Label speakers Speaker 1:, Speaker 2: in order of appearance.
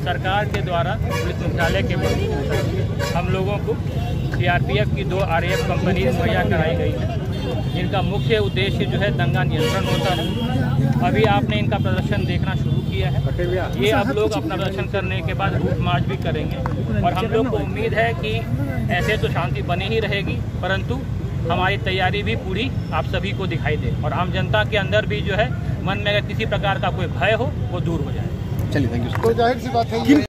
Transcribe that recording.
Speaker 1: सरकार के द्वारा पुलिस मुख्यालय के माध्यम हम लोगों को CRPF की 2 RAF कंपनी मुहैया कराई गई है, जिनका मुख्य उद्देश्य जो है दंगा नियंत्रण होता है। अभी आपने इनका प्रदर्शन देखना शुरू किया है। ये अब लोग अपना प्रदर्शन करने के बाद रूट मार्च भी करेंगे और हम लोग को उम्मीद है कि ऐसे तो शांति बनी ही रहेगी, परंतु हमारी तैयारी भी पूरी आप सभी को दिखाई दे और आम जनता के अंदर भी जो है मन में अगर किसी प्रकार का कोई भय हो वो दूर हो जाए।
Speaker 2: चलिए, थैंक यू।
Speaker 3: तो जाहिर सी बात है